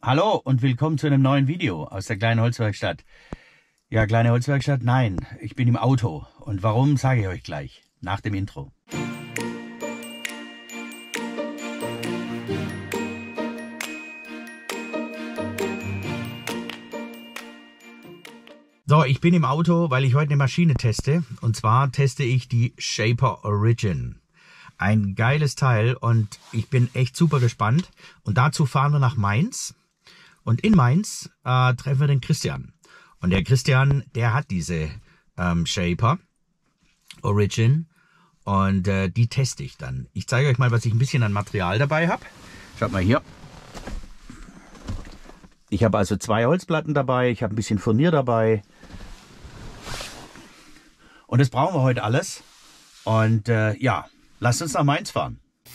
Hallo und willkommen zu einem neuen Video aus der kleinen Holzwerkstatt. Ja, kleine Holzwerkstatt? Nein, ich bin im Auto. Und warum, sage ich euch gleich, nach dem Intro. So, ich bin im Auto, weil ich heute eine Maschine teste. Und zwar teste ich die Shaper Origin. Ein geiles Teil und ich bin echt super gespannt. Und dazu fahren wir nach Mainz. Und in Mainz treffen wir den Christian. Und der Christian, der hat diese Shaper Origin. Und die teste ich dann. Ich zeige euch mal, was ich ein bisschen an Material dabei habe. Schaut mal hier. Ich habe also 2 Holzplatten dabei. Ich habe ein bisschen Furnier dabei. Und das brauchen wir heute alles. Und ja, lasst uns nach Mainz fahren.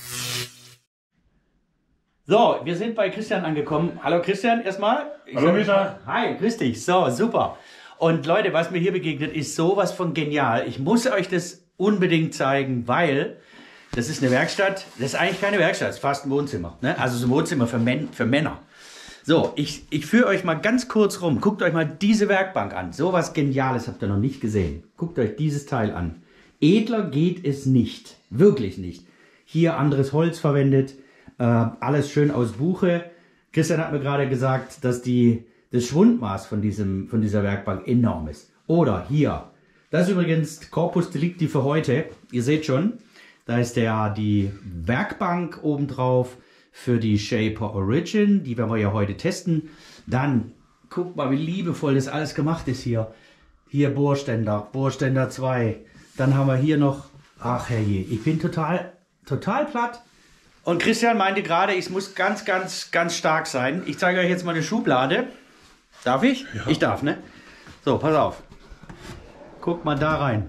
So, wir sind bei Christian angekommen. Hallo Christian, erstmal. Hallo Micha. Hi, grüß dich. So, super. Und Leute, was mir hier begegnet, ist sowas von genial. Ich muss euch das unbedingt zeigen, weil das ist eine Werkstatt. Das ist eigentlich keine Werkstatt, das ist fast ein Wohnzimmer. Ne? Also so ein Wohnzimmer für Männer. So, ich führe euch mal ganz kurz rum. Guckt euch mal diese Werkbank an. Sowas Geniales habt ihr noch nicht gesehen. Guckt euch dieses Teil an. Edler geht es nicht. Wirklich nicht. Hier anderes Holz verwendet. Alles schön aus Buche. Christian hat mir gerade gesagt, dass das Schwundmaß von dieser Werkbank enorm ist. Oder hier. Das ist übrigens Corpus Delicti für heute. Ihr seht schon, da ist die Werkbank obendrauf für die Shaper Origin. Die werden wir ja heute testen. Dann, guckt mal, wie liebevoll das alles gemacht ist hier. Hier Bohrständer, Bohrständer 2. Dann haben wir hier noch, ach herrje, ich bin total platt. Und Christian meinte gerade, ich muss ganz stark sein. Ich zeige euch jetzt mal eine Schublade. Darf ich? Ja. Ich darf, ne? So, pass auf. Guckt mal da rein.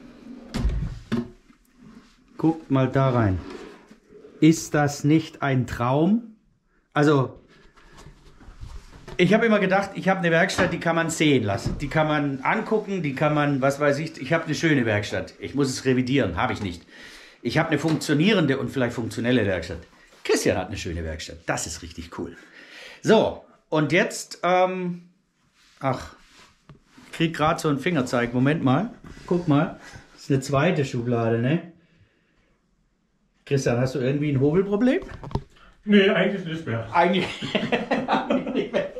Guckt mal da rein. Ist das nicht ein Traum? Also, ich habe immer gedacht, ich habe eine Werkstatt, die kann man sehen lassen. Die kann man angucken, die kann man, was weiß ich habe eine schöne Werkstatt. Ich muss es revidieren, habe ich nicht. Ich habe eine funktionierende und vielleicht funktionelle Werkstatt. Christian hat eine schöne Werkstatt. Das ist richtig cool. So, und jetzt, ich kriege gerade so einen Fingerzeig. Moment mal. Guck mal. Das ist eine zweite Schublade, ne? Christian, hast du irgendwie ein Hobelproblem? Nee, eigentlich nicht mehr. Eigentlich nicht mehr.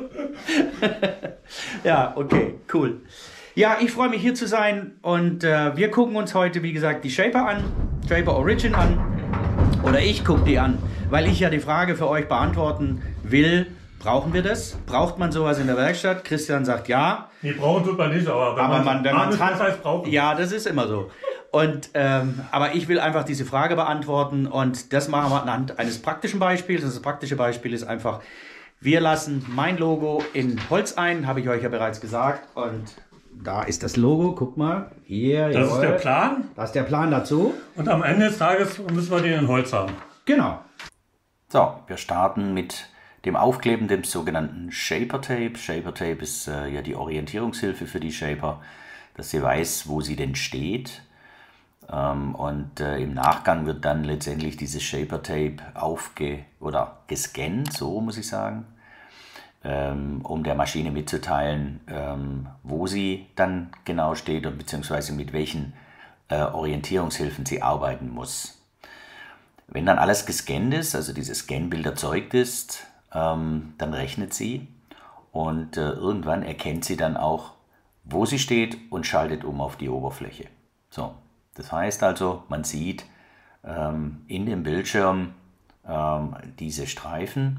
Ja, okay, cool. Ja, ich freue mich hier zu sein und wir gucken uns heute, wie gesagt, die Shaper Origin an. Oder ich gucke die an, weil ich ja die Frage für euch beantworten will. Brauchen wir das? Braucht man sowas in der Werkstatt? Christian sagt ja. Nee, brauchen tut man nicht, aber wenn man es hat, heißt brauchen. Ja, das ist immer so. Und, aber ich will einfach diese Frage beantworten und das machen wir anhand eines praktischen Beispiels. Das praktische Beispiel ist einfach, wir lassen mein Logo in Holz ein, habe ich euch ja bereits gesagt. Und da ist das Logo, guck mal. Hier, das jawohl. Ist der Plan. Das ist der Plan dazu. Und am Ende des Tages müssen wir den in Holz haben. Genau. So, wir starten mit dem Aufkleben des sogenannten Shaper Tape. Shaper Tape ist ja die Orientierungshilfe für die Shaper, dass sie weiß, wo sie denn steht. Und im Nachgang wird dann letztendlich dieses Shaper Tape gescannt, so muss ich sagen, um der Maschine mitzuteilen, wo sie dann genau steht und beziehungsweise mit welchen Orientierungshilfen sie arbeiten muss. Wenn dann alles gescannt ist, also dieses Scanbild erzeugt ist, dann rechnet sie und irgendwann erkennt sie dann auch, wo sie steht und schaltet um auf die Oberfläche. So, das heißt also, man sieht in dem Bildschirm diese Streifen.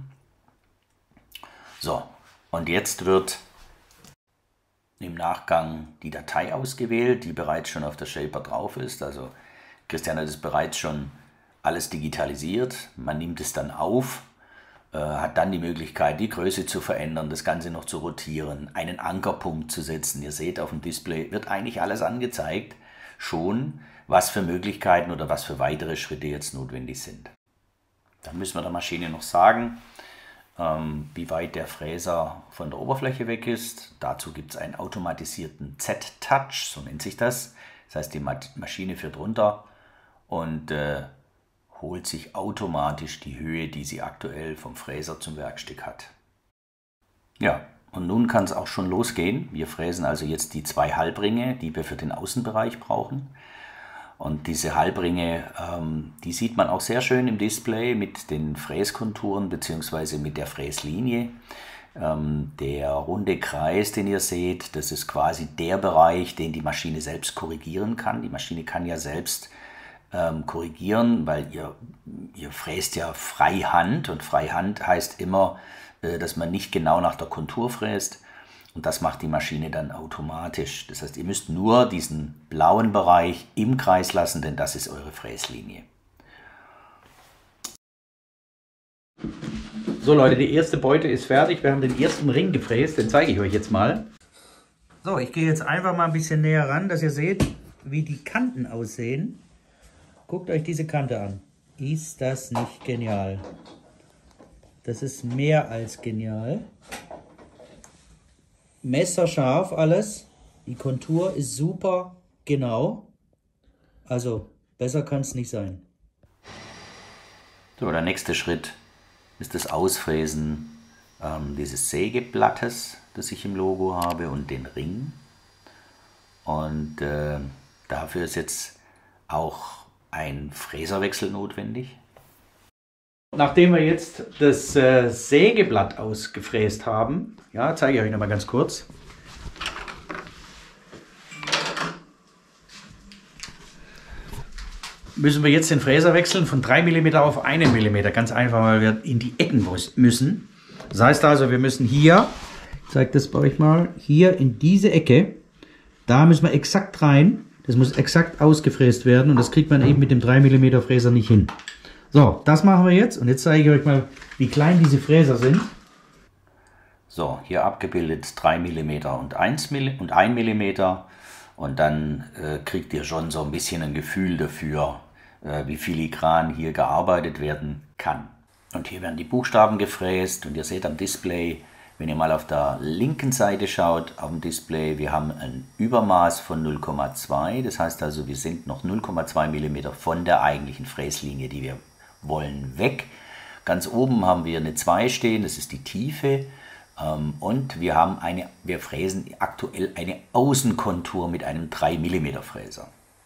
So, und jetzt wird im Nachgang die Datei ausgewählt, die bereits schon auf der Shaper drauf ist. Also Christian hat es bereits schon alles digitalisiert. Man nimmt es dann auf, hat dann die Möglichkeit, die Größe zu verändern, das Ganze noch zu rotieren, einen Ankerpunkt zu setzen. Ihr seht, auf dem Display wird eigentlich alles angezeigt, schon was für Möglichkeiten oder was für weitere Schritte jetzt notwendig sind. Dann müssen wir der Maschine noch sagen, wie weit der Fräser von der Oberfläche weg ist. Dazu gibt es einen automatisierten Z-Touch, so nennt sich das. Das heißt, die Maschine fährt runter und holt sich automatisch die Höhe, die sie aktuell vom Fräser zum Werkstück hat. Ja, und nun kann es auch schon losgehen. Wir fräsen also jetzt die 2 Halbringe, die wir für den Außenbereich brauchen. Und diese Halbringe, die sieht man auch sehr schön im Display mit den Fräskonturen bzw. mit der Fräslinie. Der runde Kreis, den ihr seht, das ist quasi der Bereich, den die Maschine selbst korrigieren kann. Die Maschine kann ja selbst korrigieren, weil ihr fräst ja Freihand, und Freihand heißt immer, dass man nicht genau nach der Kontur fräst, und das macht die Maschine dann automatisch. Das heißt, ihr müsst nur diesen blauen Bereich im Kreis lassen, denn das ist eure Fräslinie. So Leute, die erste Beute ist fertig. Wir haben den ersten Ring gefräst, den zeige ich euch jetzt mal. So, ich gehe jetzt einfach mal ein bisschen näher ran, dass ihr seht, wie die Kanten aussehen. Guckt euch diese Kante an. Ist das nicht genial? Das ist mehr als genial. Messerscharf alles. Die Kontur ist super genau. Also besser kann es nicht sein. So, der nächste Schritt ist das Ausfräsen dieses Sägeblattes, das ich im Logo habe, und den Ring. Und dafür ist jetzt auch ein Fräserwechsel notwendig. Nachdem wir jetzt das Sägeblatt ausgefräst haben, ja, zeige ich euch noch mal ganz kurz. Müssen wir jetzt den Fräser wechseln von 3 mm auf 1 mm. Ganz einfach, weil wir in die Ecken müssen. Das heißt also, wir müssen hier, ich zeige das bei euch mal, hier in diese Ecke, da müssen wir exakt rein. Das muss exakt ausgefräst werden, und das kriegt man eben mit dem 3 mm Fräser nicht hin. So, das machen wir jetzt, und jetzt zeige ich euch mal, wie klein diese Fräser sind. So, hier abgebildet 3 mm und 1 mm, und dann kriegt ihr schon so ein bisschen ein Gefühl dafür, wie filigran hier gearbeitet werden kann. Und hier werden die Buchstaben gefräst, und ihr seht am Display, wenn ihr mal auf der linken Seite schaut, auf dem Display, wir haben ein Übermaß von 0,2, das heißt also, wir sind noch 0,2 mm von der eigentlichen Fräslinie, die wir wollen, weg. Ganz oben haben wir eine 2 stehen, das ist die Tiefe, und wir fräsen aktuell eine Außenkontur mit einem 3 mm Fräser.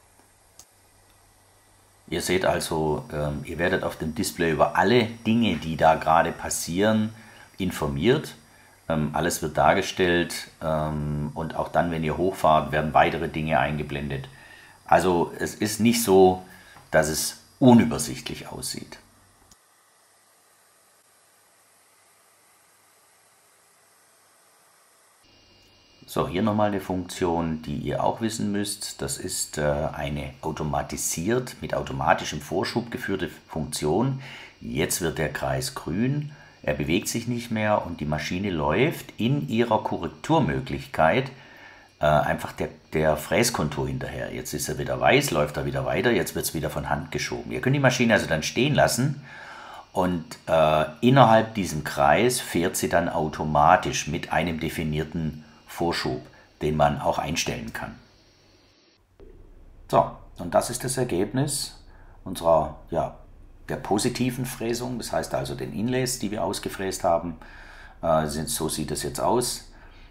Ihr seht also, ihr werdet auf dem Display über alle Dinge, die da gerade passieren, informiert. Alles wird dargestellt, und auch dann, wenn ihr hochfahrt, werden weitere Dinge eingeblendet. Also es ist nicht so, dass es unübersichtlich aussieht. So, hier nochmal eine Funktion, die ihr auch wissen müsst. Das ist eine automatisiert, mit automatischem Vorschub geführte Funktion. Jetzt wird der Kreis grün, er bewegt sich nicht mehr, und die Maschine läuft in ihrer Korrekturmöglichkeit einfach der Fräskontur hinterher. Jetzt ist er wieder weiß, läuft er wieder weiter, jetzt wird es wieder von Hand geschoben. Ihr könnt die Maschine also dann stehen lassen, und innerhalb diesem Kreis fährt sie dann automatisch mit einem definierten Vorschub, den man auch einstellen kann. So, und das ist das Ergebnis unserer, der positiven Fräsung, das heißt also den Inlays, die wir ausgefräst haben. So sieht es jetzt aus.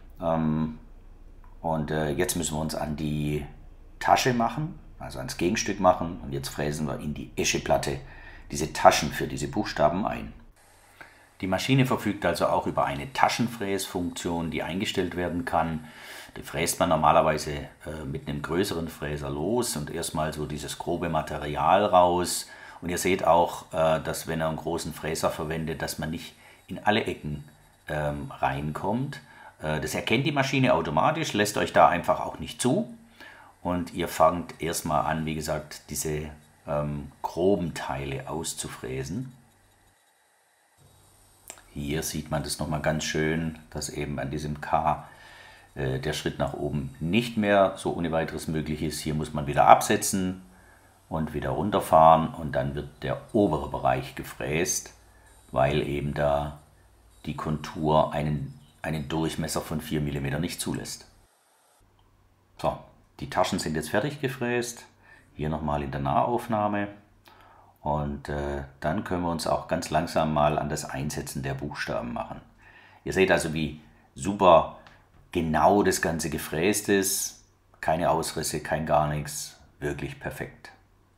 Und jetzt müssen wir uns an die Tasche machen, also ans Gegenstück machen, und jetzt fräsen wir in die Escheplatte diese Taschen für diese Buchstaben ein. Die Maschine verfügt also auch über eine Taschenfräsfunktion, die eingestellt werden kann. Die fräst man normalerweise mit einem größeren Fräser los und erstmal so dieses grobe Material raus. Und ihr seht auch, dass, wenn ihr einen großen Fräser verwendet, dass man nicht in alle Ecken reinkommt. Das erkennt die Maschine automatisch, lässt euch da einfach auch nicht zu. Und ihr fangt erstmal an, wie gesagt, diese groben Teile auszufräsen. Hier sieht man das nochmal ganz schön, dass eben an diesem K der Schritt nach oben nicht mehr so ohne weiteres möglich ist. Hier muss man wieder absetzen und wieder runterfahren, und dann wird der obere Bereich gefräst, weil eben da die Kontur einen Durchmesser von 4 mm nicht zulässt. So, die Taschen sind jetzt fertig gefräst. Hier nochmal in der Nahaufnahme. Und dann können wir uns auch ganz langsam mal an das Einsetzen der Buchstaben machen. Ihr seht also, wie super genau das Ganze gefräst ist. Keine Ausrisse, kein gar nichts. Wirklich perfekt.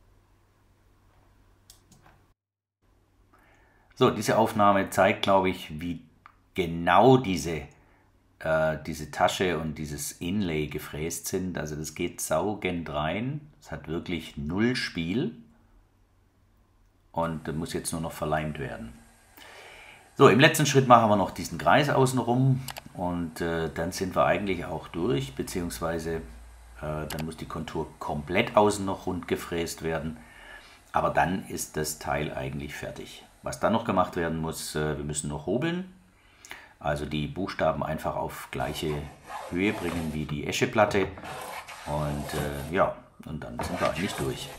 So, diese Aufnahme zeigt, glaube ich, wie genau diese Tasche und dieses Inlay gefräst sind. Also das geht saugend rein. Es hat wirklich null Spiel und muss jetzt nur noch verleimt werden. So, im letzten Schritt machen wir noch diesen Kreis außenrum und dann sind wir eigentlich auch durch, beziehungsweise dann muss die Kontur komplett außen noch rund gefräst werden. Aber dann ist das Teil eigentlich fertig. Was dann noch gemacht werden muss, wir müssen noch hobeln. Also die Buchstaben einfach auf gleiche Höhe bringen wie die Escheplatte. Und ja, und dann sind wir eigentlich durch.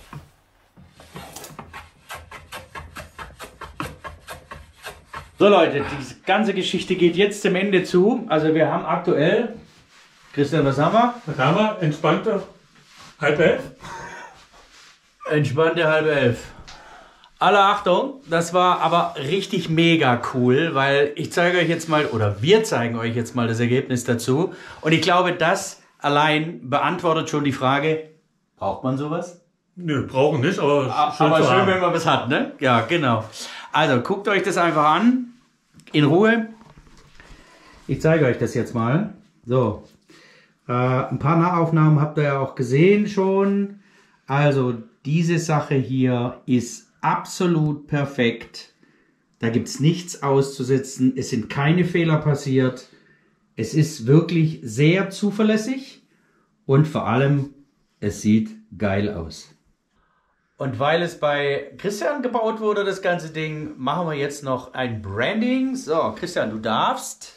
So Leute, die ganze Geschichte geht jetzt zum Ende zu. Also wir haben aktuell, Christian, was haben wir? Was haben wir? Entspannte 10:30. Entspannte 10:30. Alle Achtung, das war aber richtig mega cool, weil ich zeige euch jetzt mal, oder wir zeigen euch jetzt mal das Ergebnis dazu. Und ich glaube, das allein beantwortet schon die Frage, braucht man sowas? Nö, brauchen nicht, aber schön, wenn man was hat, ne? Ja, genau. Also, guckt euch das einfach an, in Ruhe. Ich zeige euch das jetzt mal. So, ein paar Nahaufnahmen habt ihr ja auch gesehen schon. Also, diese Sache hier ist absolut perfekt. Da gibt es nichts auszusetzen. Es sind keine Fehler passiert. Es ist wirklich sehr zuverlässig und vor allem, es sieht geil aus. Und weil es bei Christian gebaut wurde, das ganze Ding, machen wir jetzt noch ein Branding. So, Christian, du darfst.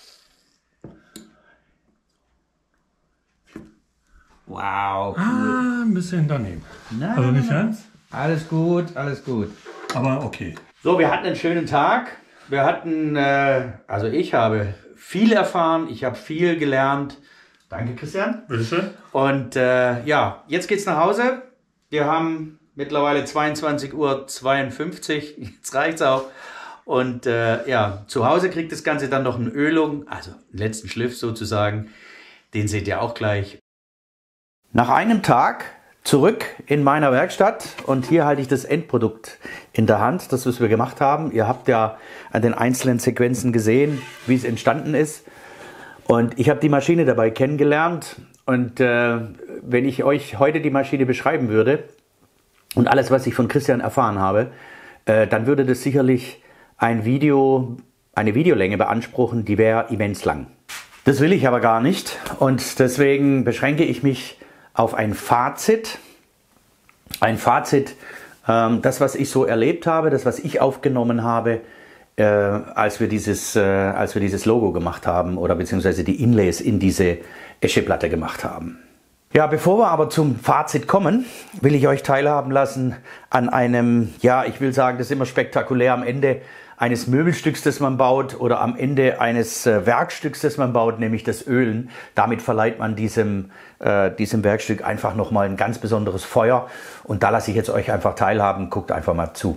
Wow, cool. Ein bisschen daneben. Nein, also nicht ganz. Alles gut, alles gut. Aber okay. So, wir hatten einen schönen Tag. Wir hatten, also ich habe viel erfahren, ich habe viel gelernt. Danke, Christian. Bitteschön. Und ja, jetzt geht's nach Hause. Wir haben mittlerweile 22:52 Uhr. Jetzt reicht's auch. Und ja, zu Hause kriegt das Ganze dann noch eine Ölung, also einen letzten Schliff sozusagen. Den seht ihr auch gleich. Nach einem Tag zurück in meiner Werkstatt und hier halte ich das Endprodukt in der Hand, das was wir gemacht haben. Ihr habt ja an den einzelnen Sequenzen gesehen, wie es entstanden ist. Und ich habe die Maschine dabei kennengelernt und wenn ich euch heute die Maschine beschreiben würde und alles, was ich von Christian erfahren habe, dann würde das sicherlich eine Videolänge beanspruchen, die wäre immens lang. Das will ich aber gar nicht und deswegen beschränke ich mich auf ein Fazit. Ein Fazit, das, was ich so erlebt habe, das, was ich aufgenommen habe, als wir dieses Logo gemacht haben oder beziehungsweise die Inlays in diese Escheplatte gemacht haben. Ja, bevor wir aber zum Fazit kommen, will ich euch teilhaben lassen an einem, ja, ich will sagen, das ist immer spektakulär am Ende eines Möbelstücks, das man baut oder am Ende eines Werkstücks, das man baut, nämlich das Ölen. Damit verleiht man diesem Werkstück einfach nochmal ein ganz besonderes Feuer. Und da lasse ich jetzt euch einfach teilhaben. Guckt einfach mal zu.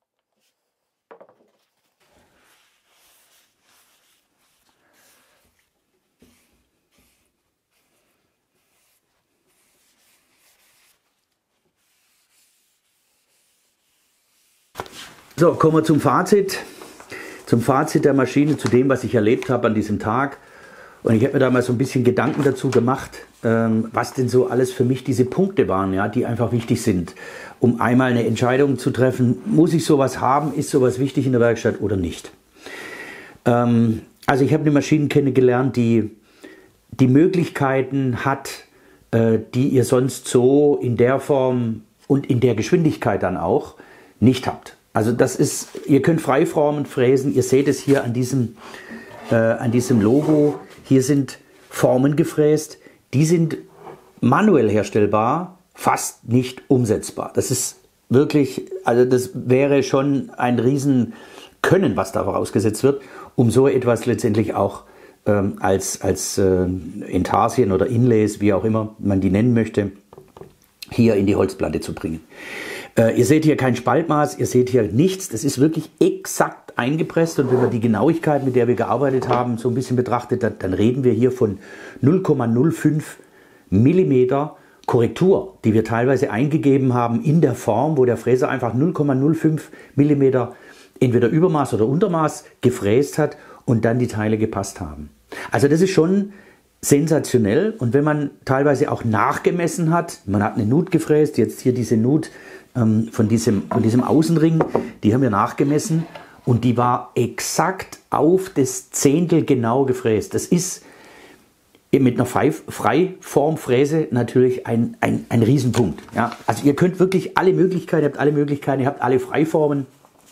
So, kommen wir zum Fazit. Zum Fazit der Maschine, zu dem, was ich erlebt habe an diesem Tag. Und ich habe mir da mal so ein bisschen Gedanken dazu gemacht, was denn so alles für mich diese Punkte waren, ja, die einfach wichtig sind, um einmal eine Entscheidung zu treffen, muss ich sowas haben, ist sowas wichtig in der Werkstatt oder nicht. Also ich habe eine Maschine kennengelernt, die Möglichkeiten hat, die ihr sonst so in der Form und in der Geschwindigkeit dann auch nicht habt. Also das ist, ihr könnt Freiformen fräsen, ihr seht es hier an diesem Logo. Hier sind Formen gefräst, die sind manuell herstellbar, fast nicht umsetzbar. Das ist wirklich, also das wäre schon ein Riesenkönnen, was da vorausgesetzt wird, um so etwas letztendlich auch als Intarsien oder Inlays, wie auch immer man die nennen möchte, hier in die Holzplatte zu bringen. Ihr seht hier kein Spaltmaß, ihr seht hier nichts. Das ist wirklich exakt eingepresst. Und wenn man die Genauigkeit, mit der wir gearbeitet haben, so ein bisschen betrachtet, dann reden wir hier von 0,05 Millimeter Korrektur, die wir teilweise eingegeben haben in der Form, wo der Fräser einfach 0,05 Millimeter entweder Übermaß oder Untermaß gefräst hat und dann die Teile gepasst haben. Also das ist schon sensationell. Und wenn man teilweise auch nachgemessen hat, man hat eine Nut gefräst, jetzt hier diese Nut von diesem Außenring, die haben wir nachgemessen und die war exakt auf das Zehntel genau gefräst. Das ist mit einer Freiformfräse natürlich ein Riesenpunkt. Ja? Also ihr könnt wirklich alle Möglichkeiten, ihr habt alle Freiformen.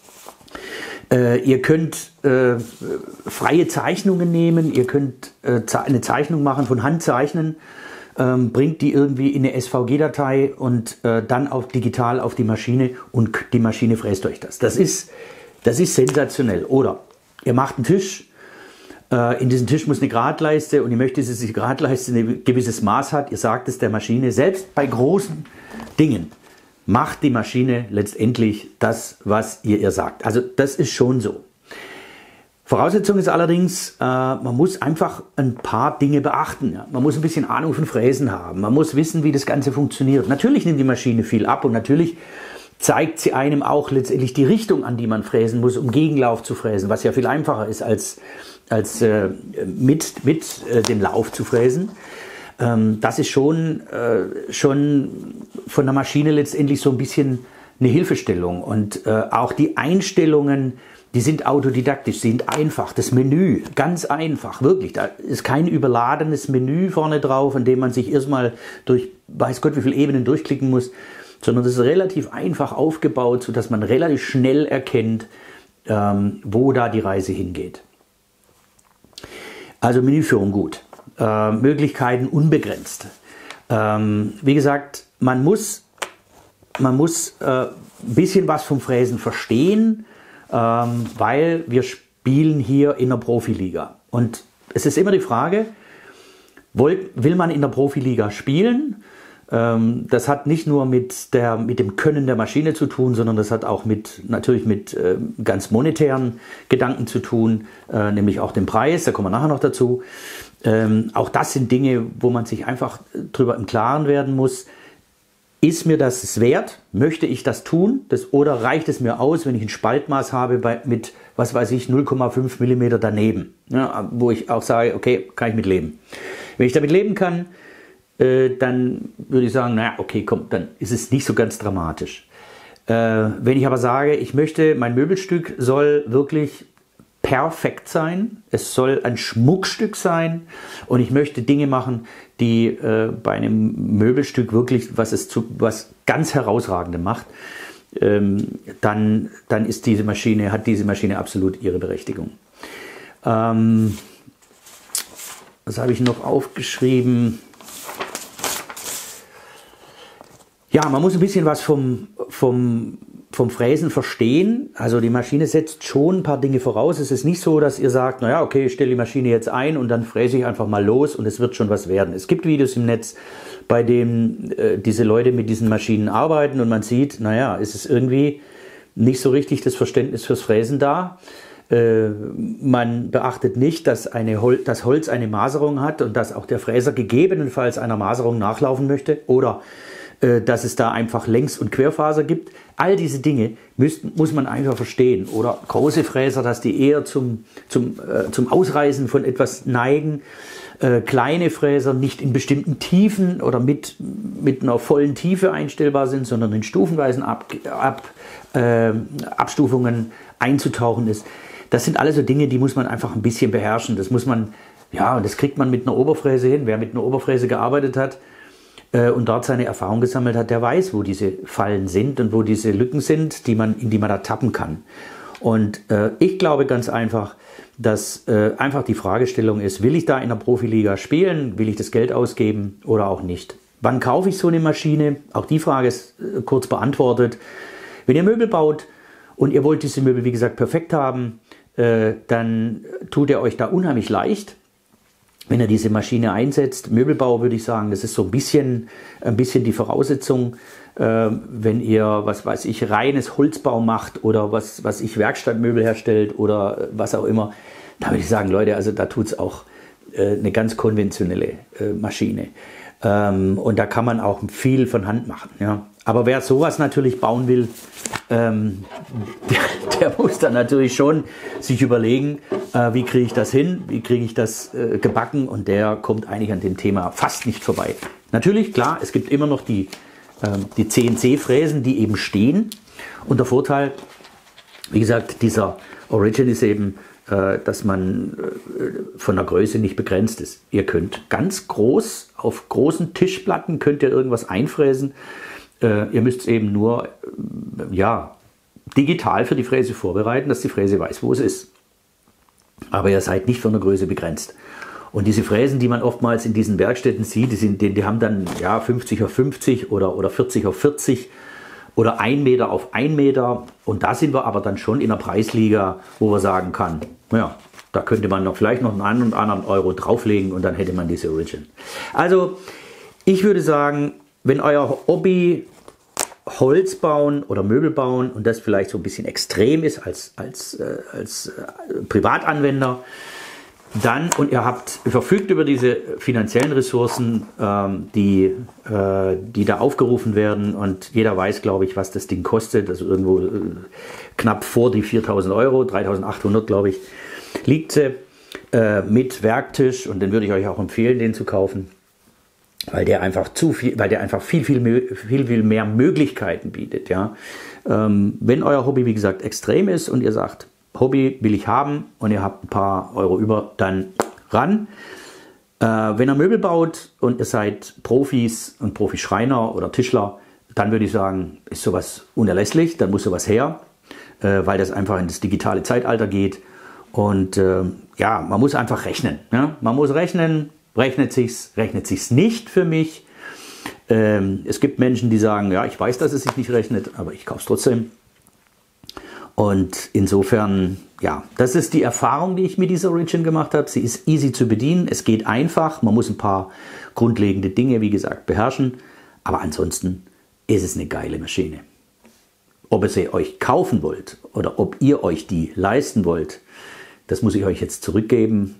Ihr könnt freie Zeichnungen nehmen, ihr könnt eine Zeichnung machen, von Hand zeichnen, bringt die irgendwie in eine SVG-Datei und dann digital auf die Maschine und die Maschine fräst euch das. Das ist sensationell. Oder ihr macht einen Tisch, in diesem Tisch muss eine Gradleiste und ihr möchtet, dass die Gradleiste ein gewisses Maß hat. Ihr sagt es der Maschine, selbst bei großen Dingen macht die Maschine letztendlich das, was ihr sagt. Also das ist schon so. Voraussetzung ist allerdings, man muss einfach ein paar Dinge beachten. Ja. Man muss ein bisschen Ahnung von Fräsen haben. Man muss wissen, wie das Ganze funktioniert. Natürlich nimmt die Maschine viel ab und natürlich zeigt sie einem auch letztendlich die Richtung, an die man fräsen muss, um Gegenlauf zu fräsen, was ja viel einfacher ist, als mit dem Lauf zu fräsen. Das ist schon von der Maschine letztendlich so ein bisschen eine Hilfestellung. Und auch die Einstellungen, die sind autodidaktisch, sind einfach. Das Menü, ganz einfach, wirklich. Da ist kein überladenes Menü vorne drauf, an dem man sich erstmal durch weiß Gott wie viele Ebenen durchklicken muss, sondern das ist relativ einfach aufgebaut, sodass man relativ schnell erkennt, wo da die Reise hingeht. Also Menüführung gut. Möglichkeiten unbegrenzt. Wie gesagt, man muss ein bisschen was vom Fräsen verstehen, weil wir spielen hier in der Profiliga. Und es ist immer die Frage, will man in der Profiliga spielen? Das hat nicht nur mit dem Können der Maschine zu tun, sondern das hat auch natürlich mit ganz monetären Gedanken zu tun, nämlich auch dem Preis, da kommen wir nachher noch dazu. Auch das sind Dinge, wo man sich einfach drüber im Klaren werden muss. Ist mir das wert? Möchte ich das tun? Oder reicht es mir aus, wenn ich ein Spaltmaß habe mit, was weiß ich, 0,5 mm daneben? Ja, wo ich auch sage, okay, kann ich mit leben. Wenn ich damit leben kann, dann würde ich sagen, naja, okay, komm, dann ist es nicht so ganz dramatisch. Wenn ich aber sage, ich möchte, mein Möbelstück soll wirklich perfekt sein, es soll ein Schmuckstück sein und ich möchte Dinge machen, die bei einem Möbelstück wirklich was ganz Herausragendes macht, dann ist hat diese Maschine absolut ihre Berechtigung. Was habe ich noch aufgeschrieben? Ja, man muss ein bisschen was vom Fräsen verstehen. Also die Maschine setzt schon ein paar Dinge voraus. Es ist nicht so, dass ihr sagt, naja, okay, ich stelle die Maschine jetzt ein und dann fräse ich einfach mal los und es wird schon was werden. Es gibt Videos im Netz, bei denen diese Leute mit diesen Maschinen arbeiten und man sieht, naja, es ist irgendwie nicht so richtig das Verständnis fürs Fräsen da. Man beachtet nicht, dass das Holz eine Maserung hat und dass auch der Fräser gegebenenfalls einer Maserung nachlaufen möchte oder dass es da einfach Längs- und Querfaser gibt. All diese Dinge muss man einfach verstehen. Oder große Fräser, dass die eher zum Ausreißen von etwas neigen. Kleine Fräser nicht in bestimmten Tiefen oder mit einer vollen Tiefe einstellbar sind, sondern in stufenweisen Abstufungen einzutauchen ist. Das sind alles so Dinge, die muss man einfach ein bisschen beherrschen. Das muss man, ja, und das kriegt man mit einer Oberfräse hin. Wer mit einer Oberfräse gearbeitet hat, und dort seine Erfahrung gesammelt hat, der weiß, wo diese Fallen sind und wo diese Lücken sind, in die man da tappen kann. Und ich glaube ganz einfach, dass einfach die Fragestellung ist, will ich da in der Profiliga spielen, will ich das Geld ausgeben oder auch nicht? Wann kaufe ich so eine Maschine? Auch die Frage ist kurz beantwortet. Wenn ihr Möbel baut und ihr wollt diese Möbel, wie gesagt, perfekt haben, dann tut ihr euch da unheimlich leicht. wenn ihr diese Maschine einsetzt. Möbelbau würde ich sagen, das ist so ein bisschen die Voraussetzung. Wenn ihr, was weiß ich, reines Holzbau macht oder was ich Werkstattmöbel herstellt oder was auch immer, da würde ich sagen, Leute, also da tut es auch eine ganz konventionelle Maschine. Und da kann man auch viel von Hand machen. Ja. Aber wer sowas natürlich bauen will, der muss dann natürlich schon sich überlegen, wie kriege ich das hin, wie kriege ich das gebacken, und der kommt eigentlich an dem Thema fast nicht vorbei. Natürlich, klar, es gibt immer noch die CNC-Fräsen, die eben stehen, und der Vorteil, wie gesagt, dieser Origin ist eben, dass man von der Größe nicht begrenzt ist. Ihr könnt ganz groß, auf großen Tischplatten könnt ihr irgendwas einfräsen. Ihr müsst es eben nur digital für die Fräse vorbereiten, dass die Fräse weiß, wo es ist. Aber ihr seid nicht von der Größe begrenzt. Und diese Fräsen, die man oftmals in diesen Werkstätten sieht, die haben dann 50 auf 50 oder 40 auf 40 oder 1 Meter auf 1 Meter. Und da sind wir aber dann schon in einer Preisliga, wo man sagen kann, ja, da könnte man vielleicht noch einen und anderen Euro drauflegen und dann hätte man diese Origin. Also ich würde sagen, wenn euer Hobby Holz bauen oder Möbel bauen und das vielleicht so ein bisschen extrem ist als Privatanwender, dann, und ihr verfügt über diese finanziellen Ressourcen, die da aufgerufen werden, und jeder weiß, glaube ich, was das Ding kostet, also irgendwo knapp vor die 4.000 Euro, 3.800, glaube ich, liegt sie, mit Werktisch, und den würde ich euch auch empfehlen, den zu kaufen, weil der einfach viel mehr Möglichkeiten bietet. Ja? Wenn euer Hobby, wie gesagt, extrem ist und ihr sagt, Hobby will ich haben und ihr habt ein paar Euro über, dann ran. Wenn ihr Möbel baut und ihr seid Profis und Profischreiner oder Tischler, dann würde ich sagen, ist sowas unerlässlich, dann muss sowas her, weil das einfach in das digitale Zeitalter geht. Und man muss einfach rechnen. Ja? Man muss rechnen, rechnet sich's nicht für mich. Es gibt Menschen, die sagen, ja, ich weiß, dass es sich nicht rechnet, aber ich kaufe es trotzdem. Und insofern, ja, das ist die Erfahrung, die ich mit dieser Origin gemacht habe. Sie ist easy zu bedienen, es geht einfach, man muss ein paar grundlegende Dinge, wie gesagt, beherrschen. Aber ansonsten ist es eine geile Maschine. Ob ihr sie euch kaufen wollt oder ob ihr euch die leisten wollt, das muss ich euch jetzt zurückgeben.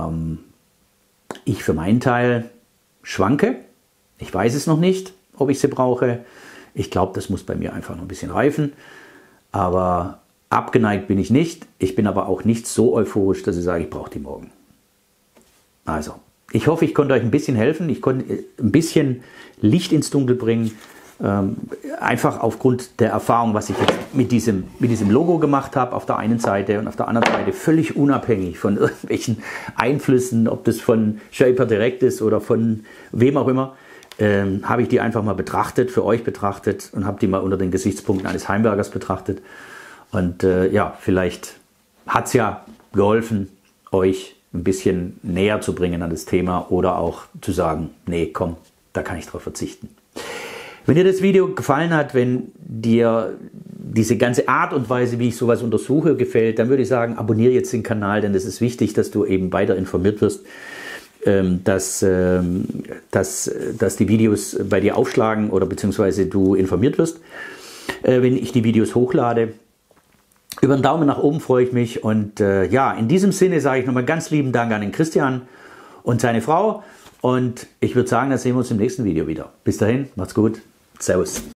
Ich für meinen Teil schwanke. Ich weiß es noch nicht, ob ich sie brauche. Ich glaube, das muss bei mir einfach noch ein bisschen reifen. Aber abgeneigt bin ich nicht. Ich bin aber auch nicht so euphorisch, dass ich sage, ich brauche die morgen. Also, ich hoffe, ich konnte euch ein bisschen helfen. Ich konnte ein bisschen Licht ins Dunkel bringen. Einfach aufgrund der Erfahrung, was ich jetzt mit diesem Logo gemacht habe, auf der einen Seite, und auf der anderen Seite völlig unabhängig von irgendwelchen Einflüssen, ob das von Shaper direkt ist oder von wem auch immer, habe ich die einfach mal betrachtet, für euch betrachtet, und habe die mal unter den Gesichtspunkten eines Heimwerkers betrachtet. Und vielleicht hat es ja geholfen, euch ein bisschen näher zu bringen an das Thema oder auch zu sagen, nee, komm, da kann ich drauf verzichten. Wenn dir das Video gefallen hat, wenn dir diese ganze Art und Weise, wie ich sowas untersuche, gefällt, dann würde ich sagen, abonniere jetzt den Kanal, denn es ist wichtig, dass du eben weiter informiert wirst, dass die Videos bei dir aufschlagen oder beziehungsweise du informiert wirst, wenn ich die Videos hochlade. Über einen Daumen nach oben freue ich mich, und in diesem Sinne sage ich nochmal ganz lieben Dank an den Christian und seine Frau, und ich würde sagen, dann sehen wir uns im nächsten Video wieder. Bis dahin, macht's gut, servus.